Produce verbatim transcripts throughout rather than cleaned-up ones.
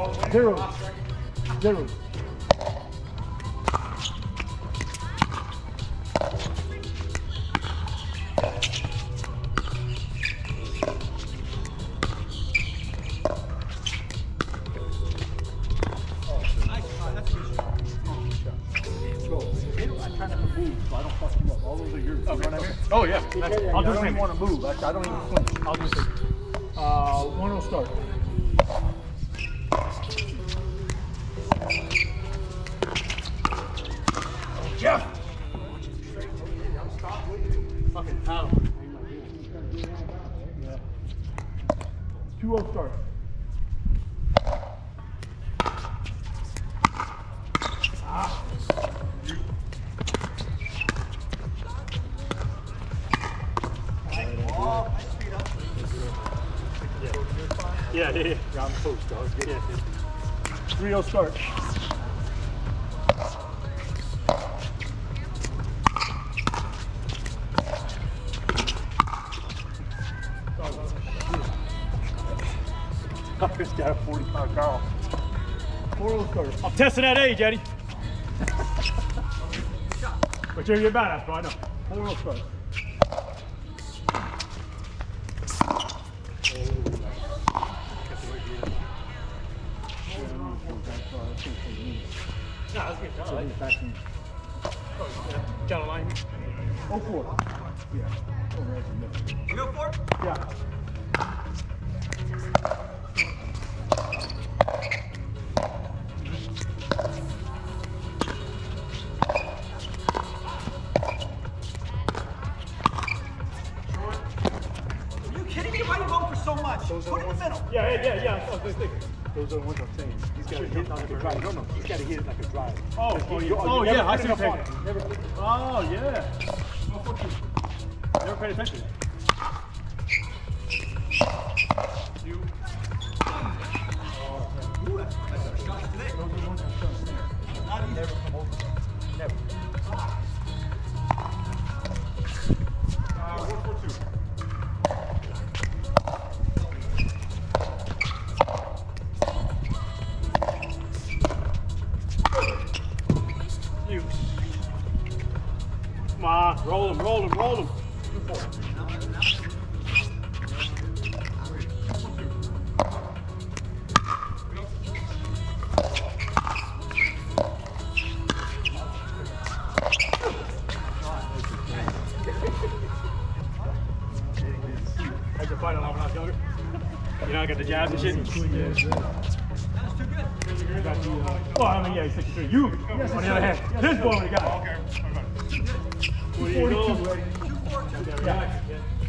Zero. Zero. Oh yeah, that's, I'll do the same. I don't want to move. I, I don't even flinch. I'll do the same. Uh, one will start. Jeff! Fucking pound. Two will start. Ah. Yeah, yeah, yeah. Yeah, I'm coach, dog. Yeah, yeah. Three will start. Tucker's got a forty-pound girl. Four will start. I'm testing that age, Eddie. But you're your badass, bro, I know. Four will start. Nah, that's good. I like it. Got a line. Oh, four. Yeah. Oh, right in the middle. You go for it? Yeah. Are you kidding me? Why are you going for so much? Put it in the middle. Yeah, yeah, yeah, yeah. I was just thinking. Those are the ones I'm saying. He's got to hit it like a drive. No, no. He's got to hit it like a drive. Oh, oh, you, oh you yeah, I never see put the enough on picture. it. Never put it. Oh, yeah. Oh, fuck you. Never paid attention. You. Ooh, that's that's a shot today. Those are the ones I'm showing there. Not easy. Never come over. Never. Uh, one, four, two. You. Come on, roll him, roll him, roll him. Two, four. How'd you fight a lot when I was younger? You know, I got the jabs and shit. That's too good. Got the, uh, well, I mean, yeah, he's sixty-three. You, on the other hand, this boy would have got it. Okay, forty-two, ready? Two, four, two. Yeah.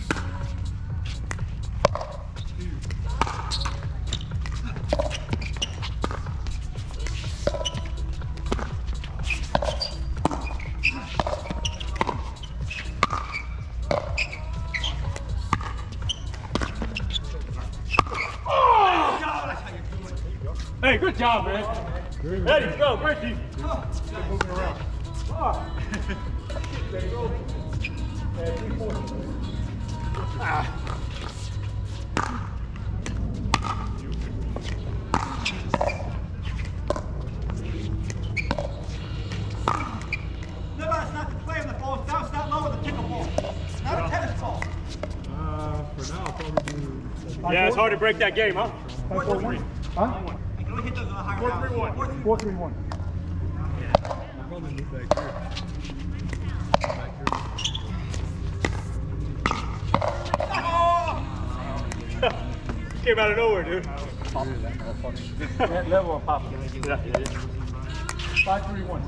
Hey, good job, man. Eddie, go, great team. Moving around. There you go. Yeah, three, four. Ah. No, it's not to play on the ball. It's down, not lower than pickleball. It's not a tennis ball. Uh, for now, I'll probably do. Yeah, it's hard to break that game, huh? Five, four, one. Huh? You can only hit those on a higher Four, balance. three, one. Four, three, Four, three, one. I'll probably move back here. Back here. Came out of nowhere, dude. That level of popping. Yeah, yeah, yeah. Five, three, one.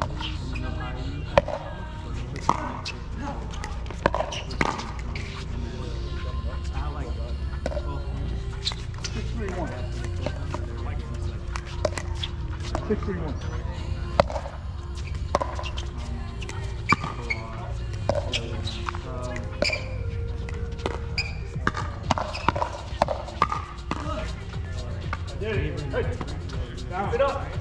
Six, three, one. Six, three, one. Yeah, hey, down it up.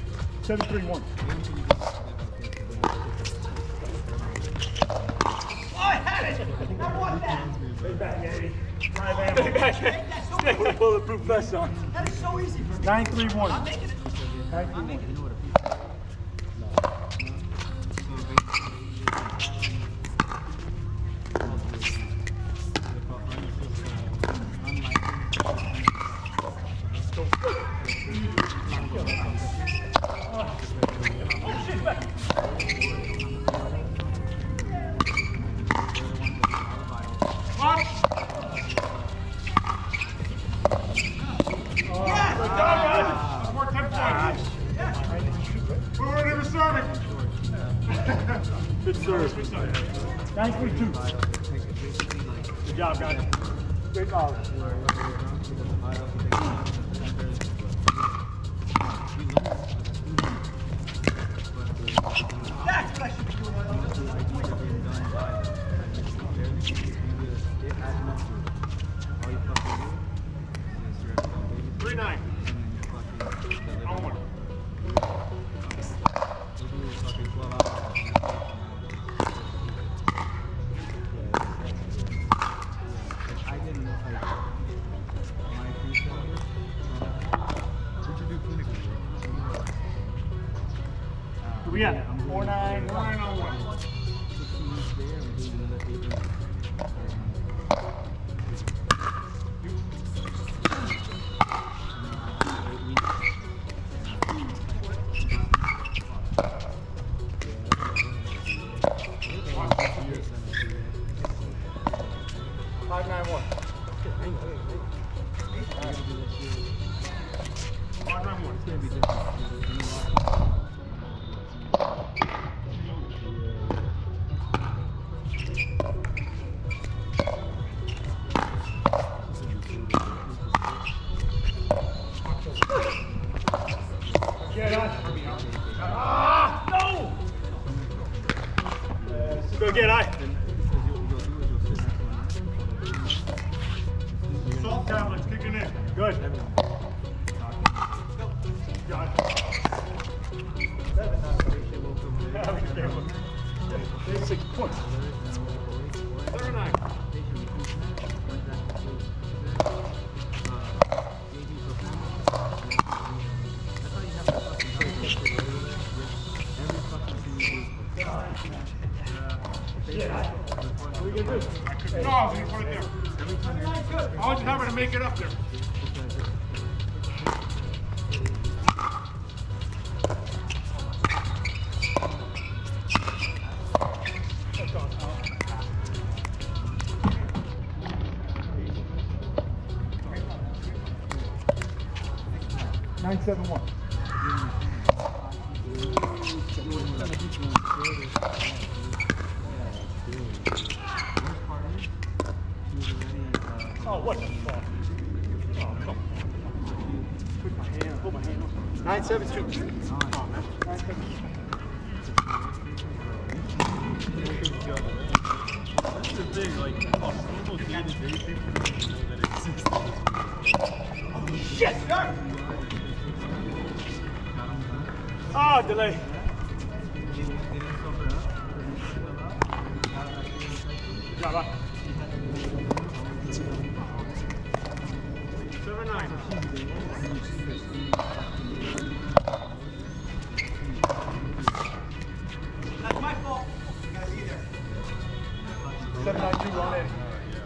Seven, three, one. I had it! I want that! Stay back, Eddie. Drive ammo. Stay back, Eddie. That's so Stay easy. with bulletproof vest on. That is so easy for me. nine three one. I'm making it. nine three I'm one. making it. Good serve. nine three two. Good job, guys. Great ball. That's what I should be doing. three nine. We at four nine one oh one. Five nine one. Five nine one. Ah, no! Go get I. Salt tablets kicking in. Good. Got it. Six points. Seven nine. No, I was going to put it there. I was just having to make it up there. nine seven one. Oh, what the fuck? Oh, come on. Put my hand, put my hand on. nine seven two. Come on, man. nine seven two. That's the thing, like, almost needed very people to know that it exists. Oh, shit! Ah, delay. Good job, huh? Seven nine. That's my fault. You gotta be there. Seven nine two on it.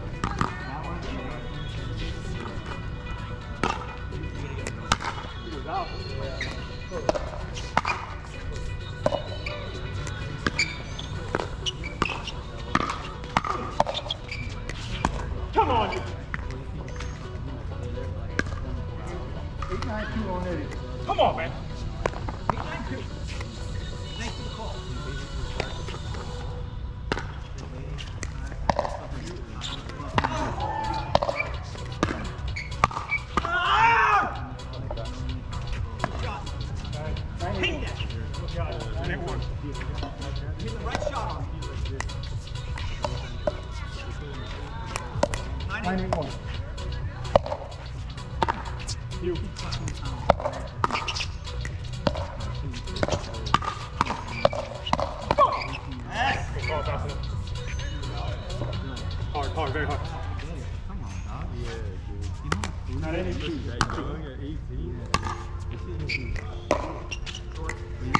He was out. Come on, you. eight nine two on Eddie. Come on, man. eight nine two. Thanks for the call. Ah! Shot. Ping that. Got it. nine eight one. Get the right shot on it. nine eight one. You. Yes. Good ball, Dawson. Not any two. That young at eighteen. This shit is short.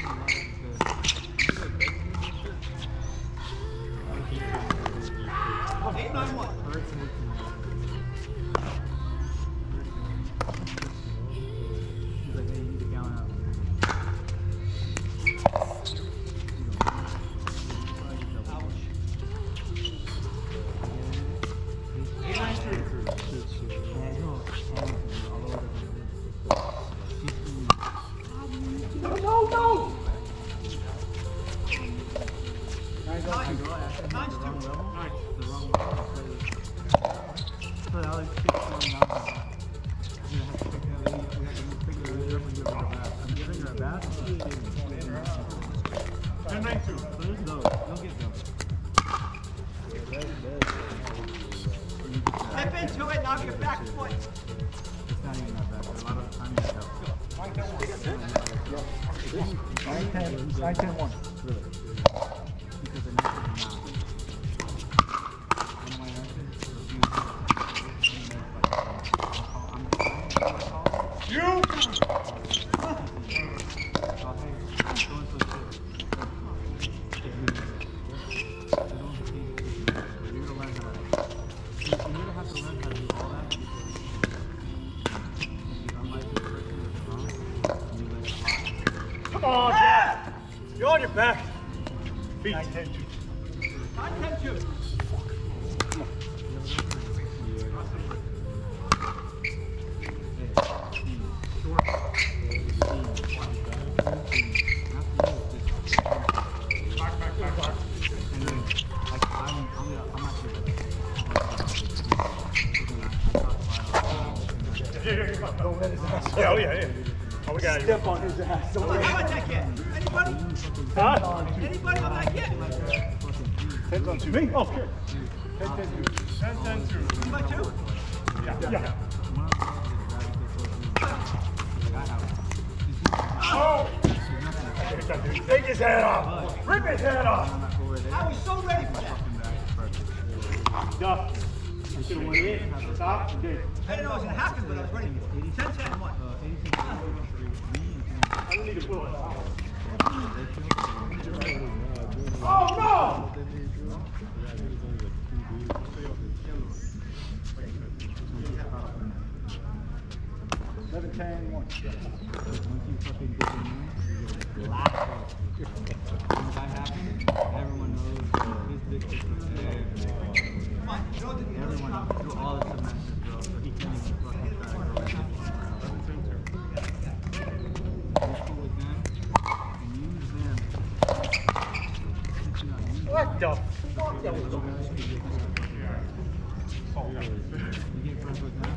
Eight, nine, one. He's like, hey, you need to count out. Eight, nine, three. No, no, no! Nine, nine, two. Ten, nine, two. Step into it, now get back foot. Nine, ten, nine, ten, one. You! Come on, Jack! You're on your back. Feet. Nine, ten, two. Nine, ten, two. Back, back, back, back. Yeah, yeah, yeah, come on. Don't let his ass. Yeah, oh yeah, yeah. Oh, we got it. Step on his ass. Don't How let about that kid? Anybody? Huh? Anybody on that kid? Ten on two. Me? Oh, sure. Ten, ten, two. Ten, ten, two. Anybody two? Yeah, yeah. Oh! Take his head off! Rip his head off! I was so ready for that. Duh. I should have went in, stopped, and did. I didn't know it was gonna happen, but I was ready for it. Ten, ten, one. I don't need to pull it. Oh no! Eleven, ten, one. Everyone knows his dick is Come on, you know what the everyone knows through all the semesters, bro. So he can't even fucking try to go in. Go school with them and use them. What the fuck? You get friends with them.